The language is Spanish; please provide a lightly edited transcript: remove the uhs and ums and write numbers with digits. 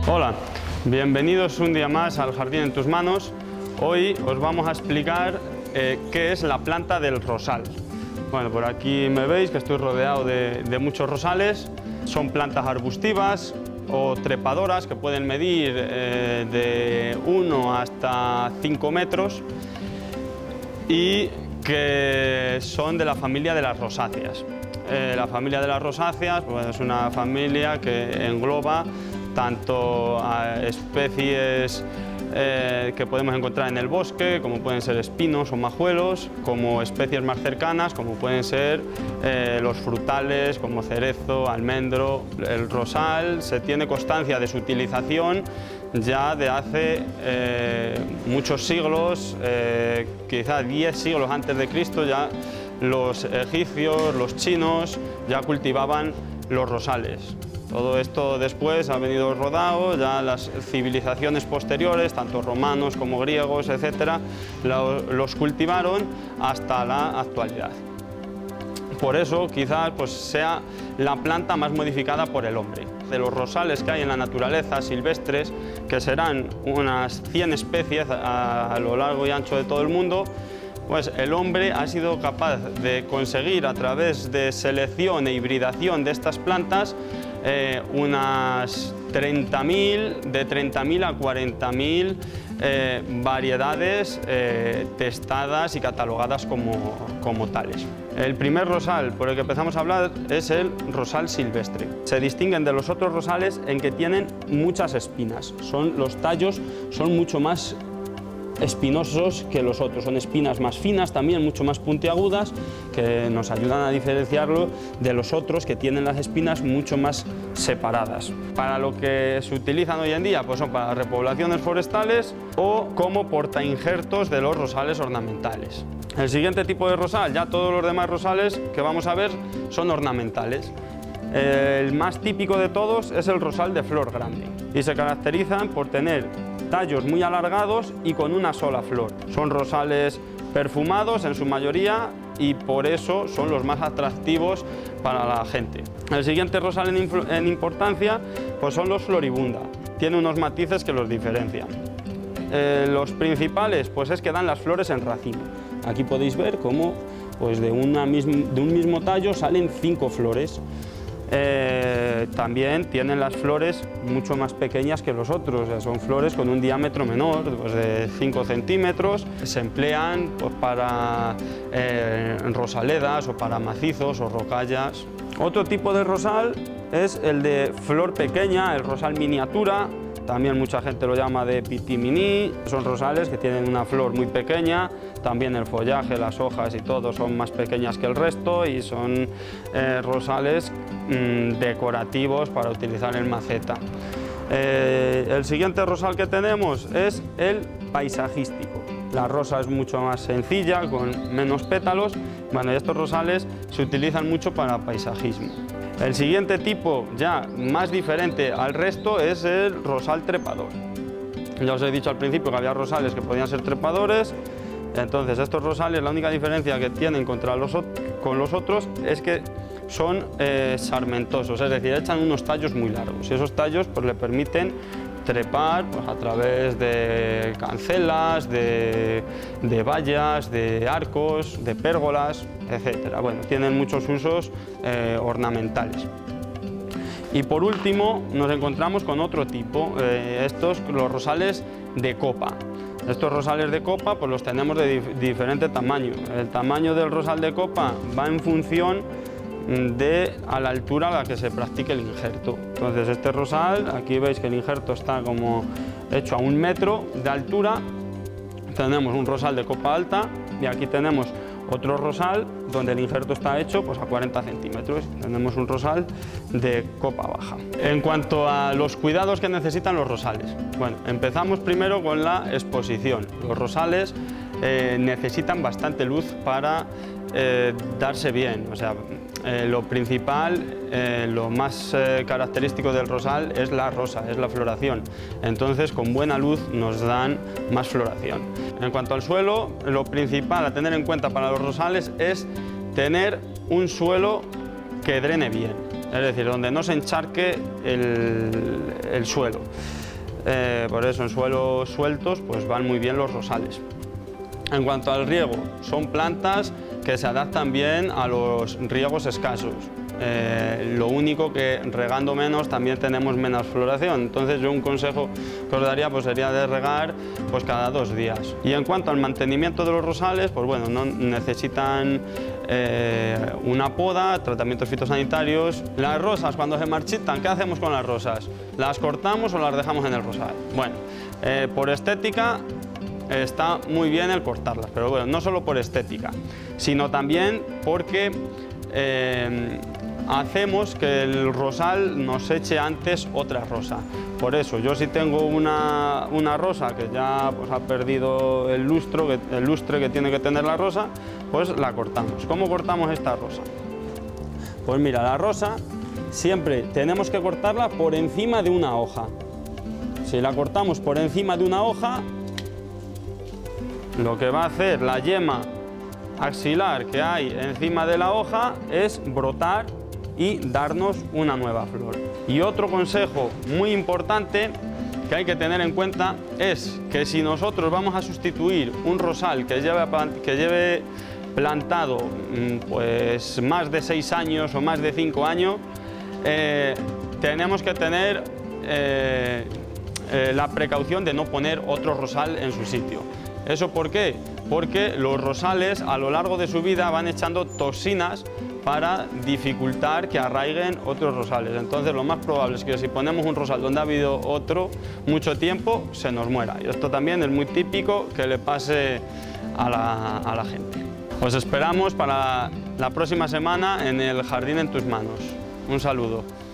Hola, bienvenidos un día más al Jardín en tus manos. Hoy os vamos a explicar qué es la planta del rosal. Bueno, por aquí me veis que estoy rodeado de muchos rosales. Son plantas arbustivas o trepadoras que pueden medir de 1 hasta 5 metros y que son de la familia de las rosáceas. La familia de las rosáceas pues, es una familia que engloba tanto a especies que podemos encontrar en el bosque, como pueden ser espinos o majuelos, como especies más cercanas, como pueden ser los frutales, como cerezo, almendro. El rosal se tiene constancia de su utilización ya de hace muchos siglos, quizá 10 siglos antes de Cristo, ya los egipcios, los chinos, ya cultivaban los rosales. Todo esto después ha venido rodado, ya las civilizaciones posteriores, tanto romanos como griegos, etcétera, los cultivaron hasta la actualidad. Por eso quizás pues, sea la planta más modificada por el hombre. De los rosales que hay en la naturaleza silvestres, que serán unas 100 especies a lo largo y ancho de todo el mundo, pues el hombre ha sido capaz de conseguir a través de selección e hibridación de estas plantas unas 30.000, de 30.000 a 40.000 variedades testadas y catalogadas como tales. El primer rosal por el que empezamos a hablar es el rosal silvestre. Se distinguen de los otros rosales en que tienen muchas espinas. Los tallos son mucho más espinosos que los otros, son espinas más finas también, mucho más puntiagudas, que nos ayudan a diferenciarlo de los otros que tienen las espinas mucho más separadas. Para lo que se utilizan hoy en día, pues son para repoblaciones forestales o como portainjertos de los rosales ornamentales. El siguiente tipo de rosal, ya todos los demás rosales que vamos a ver son ornamentales. El más típico de todos es el rosal de flor grande y se caracterizan por tener tallos muy alargados y con una sola flor. Son rosales perfumados en su mayoría y por eso son los más atractivos para la gente. El siguiente rosal en importancia pues son los floribunda. Tiene unos matices que los diferencian. Los principales pues es que dan las flores en racimo. Aquí podéis ver cómo pues de un mismo tallo salen 5 flores. También tienen las flores mucho más pequeñas que los otros, son flores con un diámetro menor, pues de 5 centímetros. Se emplean pues, para rosaledas o para macizos o rocallas. Otro tipo de rosal es el de flor pequeña, el rosal miniatura. También mucha gente lo llama de petit mini. Son rosales que tienen una flor muy pequeña, también el follaje, las hojas y todo son más pequeñas que el resto y son rosales decorativos para utilizar en maceta. El siguiente rosal que tenemos es el paisajístico. La rosa es mucho más sencilla, con menos pétalos. Bueno, y estos rosales se utilizan mucho para paisajismo. El siguiente tipo, ya más diferente al resto, es el rosal trepador. Ya os he dicho al principio que había rosales que podían ser trepadores. Entonces estos rosales, la única diferencia que tienen con los otros es que son sarmentosos, es decir, echan unos tallos muy largos y esos tallos pues, le permiten trepar pues, a través de cancelas, de vallas, de arcos, de pérgolas, etc. Bueno, tienen muchos usos ornamentales. Y por último nos encontramos con otro tipo, los rosales de copa. Estos rosales de copa pues, los tenemos de diferente tamaño. El tamaño del rosal de copa va en función a la altura a la que se practique el injerto. Entonces este rosal, aquí veis que el injerto está como hecho a 1 metro de altura. Tenemos un rosal de copa alta y aquí tenemos otro rosal donde el injerto está hecho pues, a 40 centímetros. Tenemos un rosal de copa baja. En cuanto a los cuidados que necesitan los rosales, bueno, empezamos primero con la exposición. Los rosales necesitan bastante luz para darse bien. O sea, lo principal, lo más característico del rosal es la rosa, es la floración. Entonces, con buena luz nos dan más floración. En cuanto al suelo, lo principal a tener en cuenta para los rosales es tener un suelo que drene bien. es decir, donde no se encharque el suelo. Por eso en suelos sueltos pues van muy bien los rosales. En cuanto al riego, son plantas que se adaptan bien a los riegos escasos. Lo único que regando menos también tenemos menos floración, entonces yo un consejo que os daría pues sería de regar pues cada 2 días. Y en cuanto al mantenimiento de los rosales, pues bueno, no necesitan una poda, tratamientos fitosanitarios. Las rosas cuando se marchitan, ¿qué hacemos con las rosas? ¿Las cortamos o las dejamos en el rosal? Bueno, por estética está muy bien el cortarlas, pero bueno, no solo por estética, sino también porque hacemos que el rosal nos eche antes otra rosa. Por eso, yo si tengo una rosa que ya pues, ha perdido el lustre que tiene que tener la rosa, pues la cortamos. ¿Cómo cortamos esta rosa? Pues mira, la rosa siempre tenemos que cortarla por encima de una hoja. Si la cortamos por encima de una hoja, lo que va a hacer la yema axilar que hay encima de la hoja es brotar y darnos una nueva flor. Y otro consejo muy importante que hay que tener en cuenta es que si nosotros vamos a sustituir un rosal que lleve plantado pues más de 6 años o más de 5 años, tenemos que tener la precaución de no poner otro rosal en su sitio. ¿Eso por qué? Porque los rosales a lo largo de su vida van echando toxinas para dificultar que arraiguen otros rosales. Entonces lo más probable es que si ponemos un rosal donde ha habido otro mucho tiempo, se nos muera. Y esto también es muy típico que le pase a la gente. Os esperamos para la próxima semana en el Jardín en tus manos. Un saludo.